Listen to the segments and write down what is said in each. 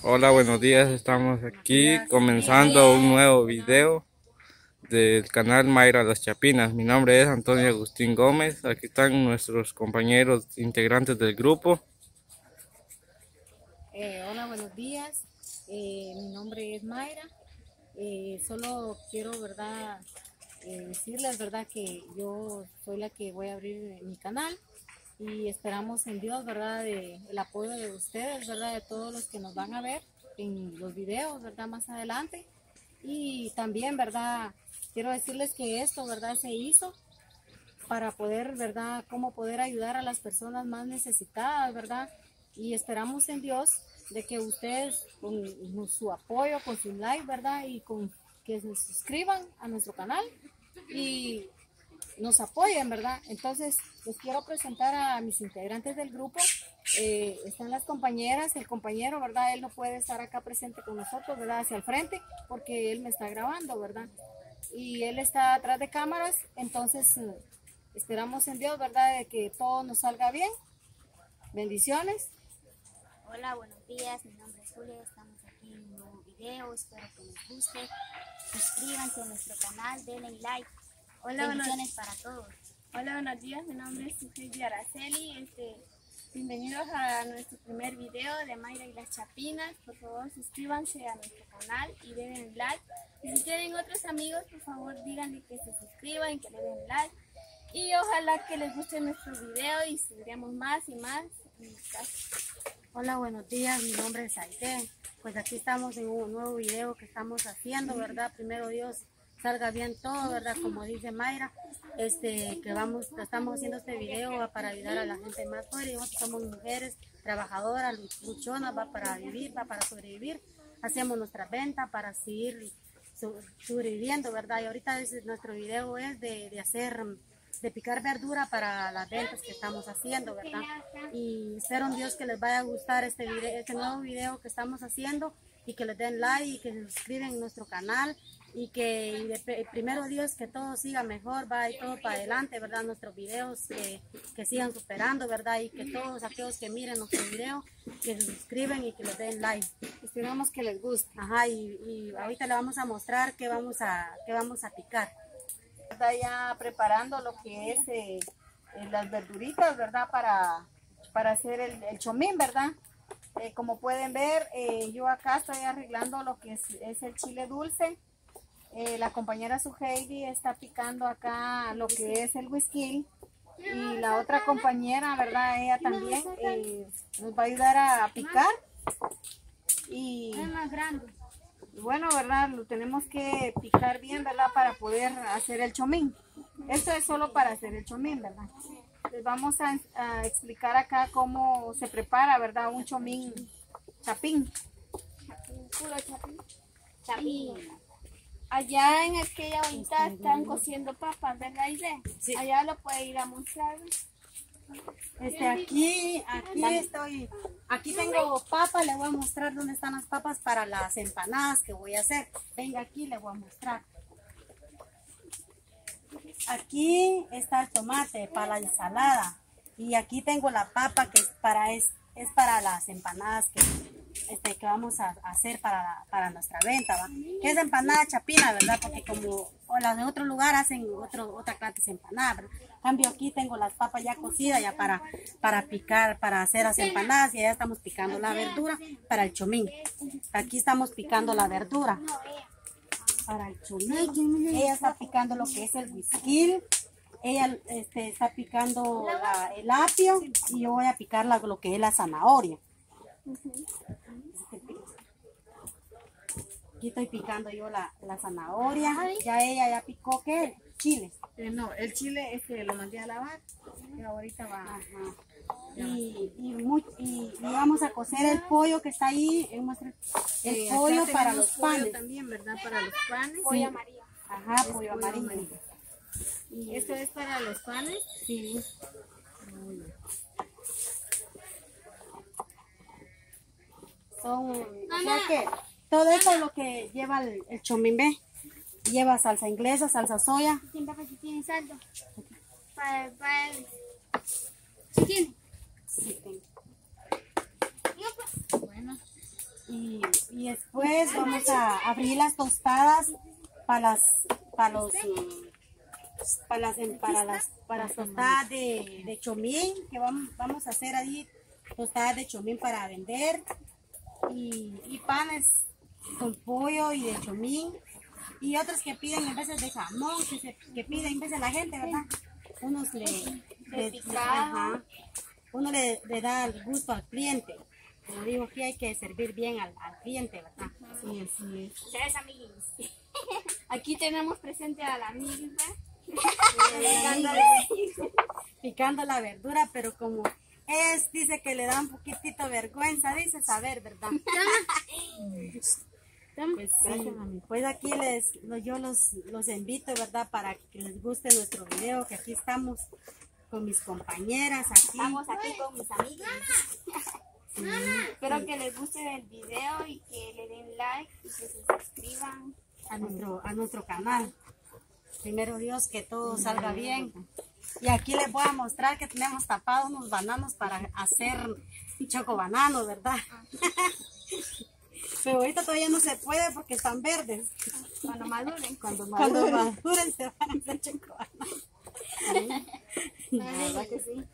Hola, buenos días. Estamos aquí comenzando un nuevo video del canal Mayra Las Chapinas. Mi nombre es Antonio Agustín Gómez. Aquí están nuestros compañeros integrantes del grupo. Hola, buenos días. Mi nombre es Mayra. Solo quiero, verdad, decirles, verdad, que yo soy la que voy a abrir mi canal y esperamos en Dios, verdad, el apoyo de ustedes, verdad, de todos los que nos van a ver en los videos, verdad, más adelante. Y también, verdad, quiero decirles que esto, verdad, se hizo para poder, verdad, cómo poder ayudar a las personas más necesitadas, verdad. Y esperamos en Dios de que ustedes con su apoyo, con su like, verdad, y con que se suscriban a nuestro canal y nos apoyen, verdad. Entonces, les quiero presentar a mis integrantes del grupo. Están las compañeras, el compañero, verdad, él no puede estar acá presente con nosotros, verdad, hacia el frente, porque él me está grabando, verdad. Y él está atrás de cámaras, entonces esperamos en Dios, verdad, de que todo nos salga bien. Bendiciones. Hola, buenos días, mi nombre es Julia, estamos aquí en un nuevo video, espero que les guste, suscríbanse a nuestro canal, denle like, bendiciones para todos. Hola, buenos días, mi nombre es Heidi Araceli, bienvenidos a nuestro primer video de Mayra y las Chapinas. Por favor suscríbanse a nuestro canal y denle like, y si tienen otros amigos, por favor díganle que se suscriban, que le den like, y ojalá que les guste nuestro video y subiremos más y más. Hola, buenos días, mi nombre es Aide. Pues aquí estamos en un nuevo video que estamos haciendo, ¿verdad? Primero Dios salga bien todo, ¿verdad? Como dice Mayra, estamos haciendo este video para ayudar a la gente más pobre. Nosotros somos mujeres trabajadoras, luchonas, va para vivir, va para sobrevivir. Hacemos nuestra venta para seguir sobreviviendo, ¿verdad? Y ahorita nuestro video es de picar verdura para las ventas que estamos haciendo, ¿verdad? Y espero en Dios que les vaya a gustar este nuevo video que estamos haciendo y que les den like y que se suscriban en nuestro canal y primero Dios que todo siga mejor, va y todo para adelante, ¿verdad? Nuestros videos que sigan superando, ¿verdad? Y que todos aquellos que miren nuestro video que se suscriben y que les den like. Esperamos que les guste. Ajá, y ahorita le vamos a mostrar qué vamos a picar. Está ya preparando lo que es las verduritas, ¿verdad? Para hacer el chomín, ¿verdad? Como pueden ver, yo acá estoy arreglando lo que es el chile dulce. La compañera Heidi está picando acá lo que es el whisky. Y la otra compañera, ¿verdad? Ella también nos va a ayudar a picar. Y Es más grande. bueno, ¿verdad? Lo tenemos que picar bien, ¿verdad? Para poder hacer el chomín. Esto es solo para hacer el chomín, ¿verdad? Les vamos a explicar acá cómo se prepara, ¿verdad? Un chomín chapín. Puro chapín. Chapín. Allá en aquella bolita están cociendo papas, ¿verdad, Aide? Sí. Allá lo puede ir a mostrar. Aquí tengo papas, le voy a mostrar dónde están las papas para las empanadas que voy a hacer. Venga aquí, le voy a mostrar. Aquí está el tomate para la ensalada y aquí tengo la papa que es para las empanadas que vamos a hacer para nuestra venta, ¿va? Que es empanada chapina, ¿verdad? Porque como las de otro lugar hacen otra clase de empanada, ¿verdad? En cambio aquí tengo las papas ya cocidas ya para picar, para hacer las empanadas y ya estamos picando la verdura para el chomín. Aquí estamos picando la verdura para el chomín. Ella está picando lo que es el whisky. Ella está picando el apio y yo voy a picar lo que es la zanahoria. Aquí estoy picando yo la zanahoria. Ya ella ya picó, ¿qué? Chile. No, el chile lo mandé a lavar y ahorita va. Ajá. Y vamos a cocer el pollo que está ahí. El pollo para los panes. También, ¿verdad? Para los panes. Pollo amarillo. Ajá, pollo amarillo. ¿Y esto es para los panes? Sí. O sea que todo eso es lo que lleva el chomín, ¿ve? Lleva salsa inglesa, salsa soya. Siempre que tiene saldo. ¿Sí tiene? Sí, tengo. Bueno. Y y después vamos a abrir las tostadas para las tostadas de chomín, que vamos a hacer ahí tostadas de chomín para vender, y panes con pollo y de chomín, y otros que piden en veces de jamón, que piden en veces la gente, ¿verdad? Unos uno le da el gusto al cliente. Como digo, aquí hay que servir bien al cliente, ¿verdad? Sí, así es. Ustedes, amiguis. Aquí tenemos presente a la amiga. Picando la verdura, pero como dice que le da un poquitito vergüenza, dice saber, ¿verdad? Pues sí, pues aquí yo los invito, ¿verdad? Para que les guste nuestro video, que aquí estamos con mis compañeras, Estamos aquí con mis amigas. Sí, Espero que les guste el video y que le den like y que se suscriban a nuestro canal. Primero Dios, que todo salga bien. Y aquí les voy a mostrar que tenemos tapados unos bananos para hacer chocobananos, ¿verdad? Pero ahorita todavía no se puede porque están verdes. cuando maduren. Cuando maduren se van a hacer chocobananos. La verdad que sí.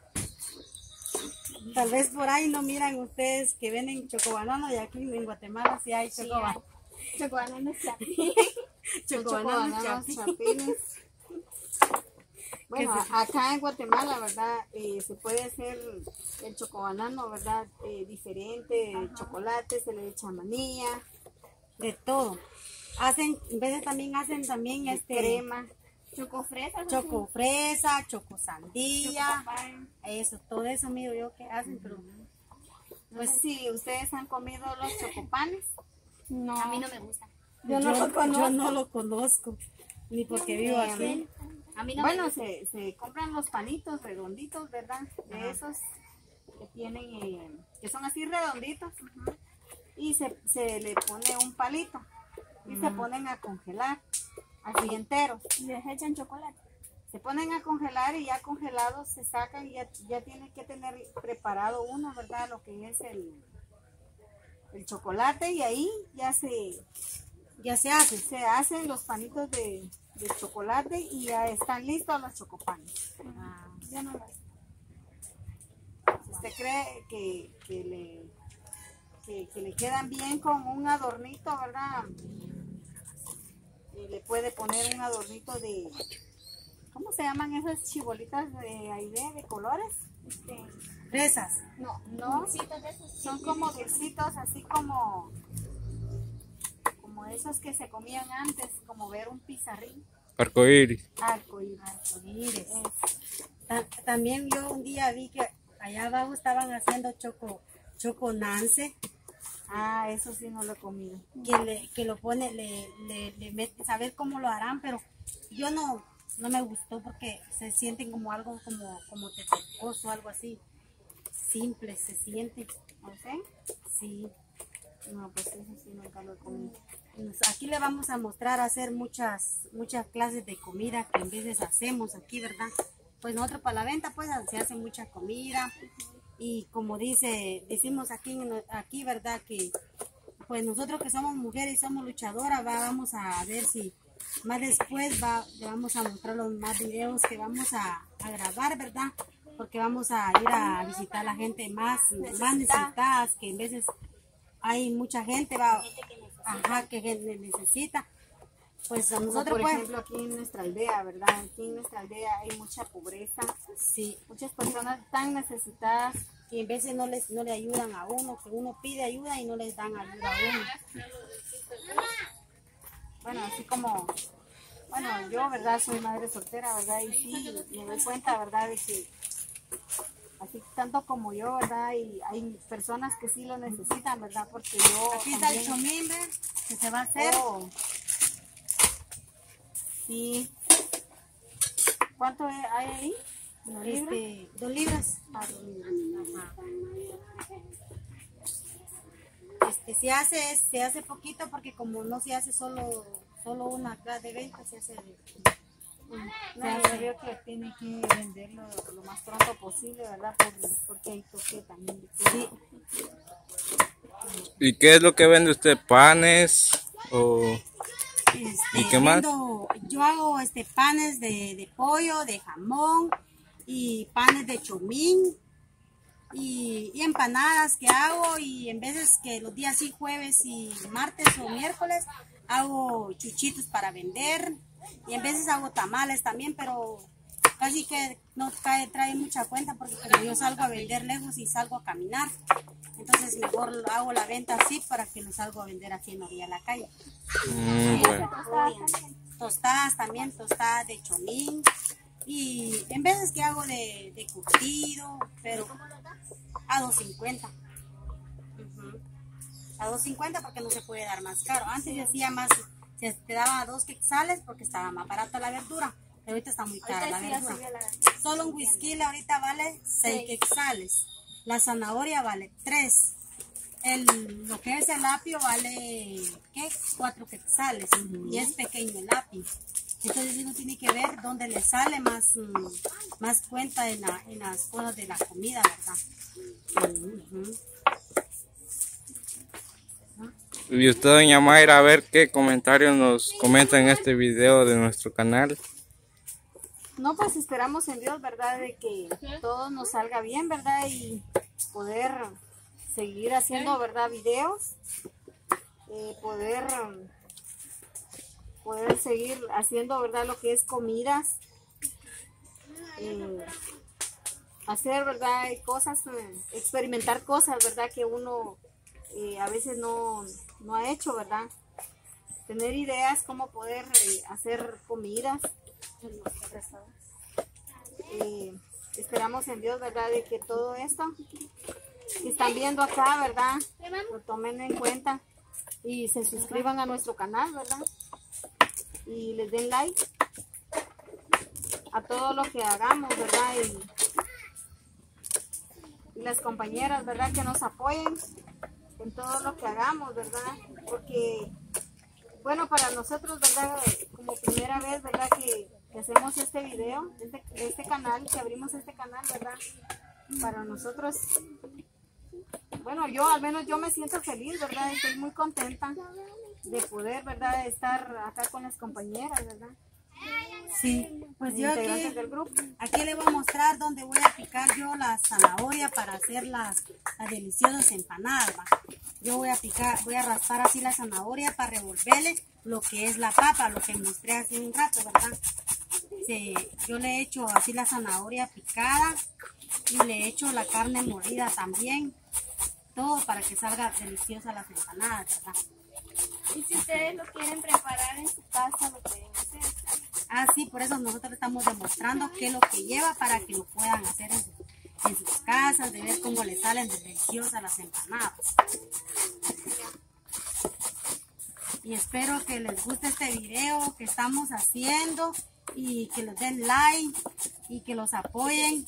Tal vez por ahí no miran ustedes que venden chocobananos, y aquí en Guatemala sí hay chocobananos. Chocobananos chapines. Chocobananos chapines. Bueno, acá en Guatemala, ¿verdad? Se puede hacer el chocobanano, ¿verdad? Diferente, chocolate, se le echa manilla, de todo. En veces también hacen crema, chocofresa, chocosandía, eso, todo eso miro yo que hacen, pero pues si ustedes han comido los chocopanes. No. A mí no me gusta. Yo no lo conozco, ni porque vivo aquí. A mí no bueno, me gusta. se compran los panitos redonditos, ¿verdad? De esos que tienen, que son así redonditos, y se le pone un palito y se ponen a congelar, así enteros. Y les echan chocolate. Se ponen a congelar y ya congelados se sacan y ya tiene que tener preparado uno, ¿verdad? Lo que es el chocolate, y ahí ya se hacen los panitos de chocolate y ya están listos los chocopanes. Yo no lo sé. ¿Usted cree que le quedan bien con un adornito, verdad? Le puede poner un adornito de, ¿cómo se llaman esas chibolitas de colores? Fresas. No, Dulcitos de esos son como dulcitos, así como esos que se comían antes, como ver un pizarrín. Arcoíris. Arcoíris. También yo un día vi que allá abajo estaban haciendo choconance. Ah, eso sí no lo he comido. Que lo pone, le mete, saber cómo lo harán, pero yo no me gustó porque se sienten como algo como tetecoso, algo así. Simple se siente. ¿No sé? Sí. No, pues eso sí nunca lo he comido. Aquí le vamos a mostrar a hacer muchas clases de comida que en veces hacemos aquí, ¿verdad? Pues nosotros para la venta pues se hace mucha comida, y como decimos aquí, ¿verdad? Que pues nosotros que somos mujeres y somos luchadoras, vamos a ver si más después le vamos a mostrar los más videos que vamos a grabar, ¿verdad? Porque vamos a ir a visitar a la gente más necesitadas, que en veces hay mucha gente que necesita. Pues a nosotros, por ejemplo, aquí en nuestra aldea, ¿verdad? Aquí en nuestra aldea hay mucha pobreza. Sí. Muchas personas tan necesitadas y en veces no le ayudan a uno, que uno pide ayuda y no les dan ayuda a uno. Bueno, así como, bueno, yo, ¿verdad? Soy madre soltera, ¿verdad? Y sí, me doy cuenta, ¿verdad? De que así tanto como yo, ¿verdad? Y hay personas que sí lo necesitan, ¿verdad? Porque yo aquí está el chomín, ¿ves? Que se va a hacer. Oh. Sí. ¿Cuánto hay ahí? 2 libras. 2 libras. Ajá. Se hace poquito porque como no se hace solo una clase de venta, se hace No, yo creo que tiene que venderlo lo más pronto posible, ¿verdad? Porque hay toque también. Sí. ¿Y qué es lo que vende usted? ¿Panes? ¿Y qué más? Yo hago panes de pollo, de jamón y panes de chomín y empanadas que hago, y en veces que los días sí, jueves y martes o miércoles, hago chuchitos para vender, y en veces hago tamales también, pero casi que no trae mucha cuenta porque como yo salgo a vender lejos y salgo a caminar, entonces mejor hago la venta así para que no salgo a vender aquí en orilla de la calle. Bueno. Tostadas también, tostadas de chomín, y en veces que hago de curtido, pero a 2.50. A 2.50 porque no se puede dar más caro. Antes decía más, se te daba 2 quetzales porque estaba más barata la verdura, pero ahorita está muy cara la verdura. Solo un whisky ahorita vale 6 quetzales. La zanahoria vale 3. Lo que es el apio vale 4 quetzales, y es pequeño el apio. Entonces uno tiene que ver dónde le sale más cuenta en las cosas de la comida, ¿verdad? Y usted, doña Mayra, a ver qué comentarios nos comenta en este video de nuestro canal. No, pues esperamos en Dios, ¿verdad? De que todo nos salga bien, ¿verdad? Y poder seguir haciendo, ¿verdad? Videos. Poder seguir haciendo, ¿verdad? Lo que es comidas. Hacer, ¿verdad? Cosas, experimentar cosas, ¿verdad? Que uno a veces no ha hecho, ¿verdad? Tener ideas cómo poder hacer comidas. Esperamos en Dios, ¿verdad? De que todo esto que están viendo acá, ¿verdad? Lo tomen en cuenta y se suscriban a nuestro canal, ¿verdad? Y les den like a todo lo que hagamos, ¿verdad? Y las compañeras, ¿verdad? Que nos apoyen en todo lo que hagamos, ¿verdad? Porque, bueno, para nosotros, ¿verdad? Como primera vez, ¿verdad? Que hacemos este video, este canal, que abrimos este canal, ¿verdad? Para nosotros, bueno, al menos yo me siento feliz, ¿verdad? Estoy muy contenta de poder, ¿verdad? Estar acá con las compañeras, ¿verdad? Sí, pues yo aquí le voy a mostrar dónde voy a picar yo la zanahoria para hacer las deliciosas empanadas, ¿va? Yo voy a raspar así la zanahoria para revolverle lo que es la papa, lo que mostré hace un rato, ¿verdad? Yo le echo así la zanahoria picada y le echo la carne molida también, todo para que salga deliciosa las empanadas, ¿verdad? Y si ustedes lo quieren preparar en su casa, lo pueden hacer. Ah, sí, por eso nosotros estamos demostrando qué es lo que lleva para que lo puedan hacer en sus casas, de ver cómo les salen deliciosas las empanadas. Y espero que les guste este video que estamos haciendo y que les den like y que los apoyen.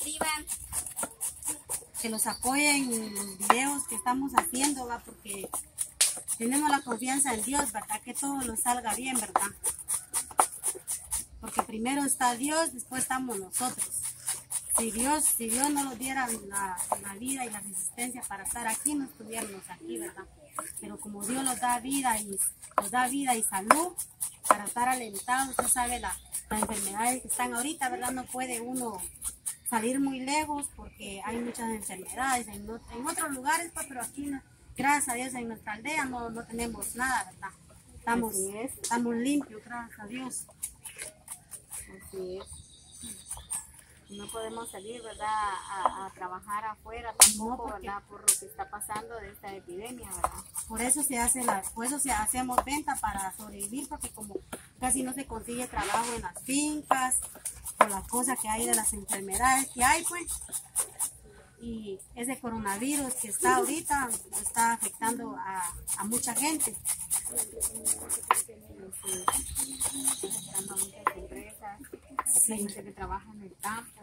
Que los apoyen en los videos que estamos haciendo, ¿va? Porque tenemos la confianza en Dios, ¿verdad? Que todo nos salga bien, ¿verdad? Porque primero está Dios, después estamos nosotros. Si Dios no nos diera la vida y la resistencia para estar aquí, no estuviéramos aquí, ¿verdad? Pero como Dios nos da vida y salud para estar alentados, usted sabe las enfermedades que están ahorita, ¿verdad? No puede uno salir muy lejos porque hay muchas enfermedades en otros lugares, pues, pero aquí, gracias a Dios, en nuestra aldea no tenemos nada, ¿verdad? Estamos limpios, gracias a Dios. Así es. No podemos salir, ¿verdad? A trabajar afuera tampoco, ¿verdad? Por lo que está pasando de esta epidemia, ¿verdad? Por eso hacemos venta para sobrevivir, porque como casi no se consigue trabajo en las fincas, por las cosas que hay de las enfermedades que hay, pues. Y ese coronavirus que está ahorita está afectando a mucha gente. Afectando a muchas empresas, gente que trabaja en el campo.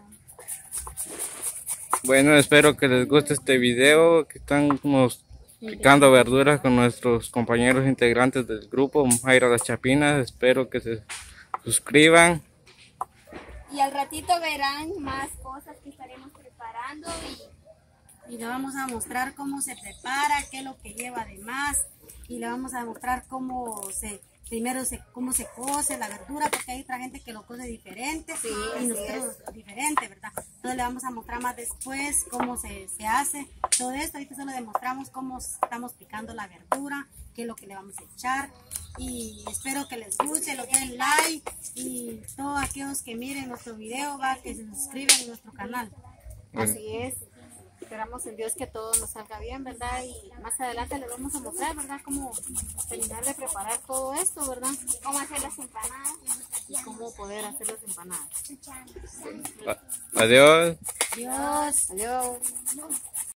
Bueno, espero que les guste este video, que estamos picando verduras con nuestros compañeros integrantes del grupo Mayra Las Chapinas. Espero que se suscriban. Y al ratito verán más cosas que estaremos preparando y le vamos a mostrar cómo se prepara, qué es lo que lleva además, y le vamos a mostrar cómo se cose la verdura, porque hay otra gente que lo cose diferente, y nosotros diferente, ¿verdad? Entonces le vamos a mostrar más después cómo se hace todo esto. Ahorita solo demostramos cómo estamos picando la verdura, qué es lo que le vamos a echar, y espero que les guste, lo den like, y todos aquellos que miren nuestro video, que se suscriban a nuestro canal. Así es. Esperamos en Dios que todo nos salga bien, ¿verdad? Y más adelante les vamos a mostrar, ¿verdad? Cómo terminar de preparar todo esto, ¿verdad? Cómo hacer las empanadas y cómo poder hacer las empanadas. Adiós. Adiós. Adiós.